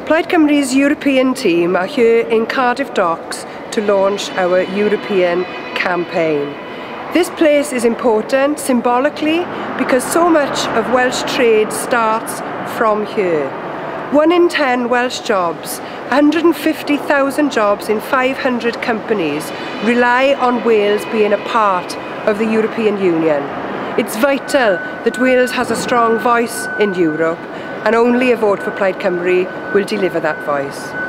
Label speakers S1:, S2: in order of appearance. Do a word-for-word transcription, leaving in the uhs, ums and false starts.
S1: Plaid Cymru's European team are here in Cardiff Docks to launch our European campaign. This place is important symbolically because so much of Welsh trade starts from here. One in ten Welsh jobs, one hundred and fifty thousand jobs in five hundred companies, rely on Wales being a part of the European Union. It's vital that Wales has a strong voice in Europe, and only a vote for Plaid Cymru will deliver that voice.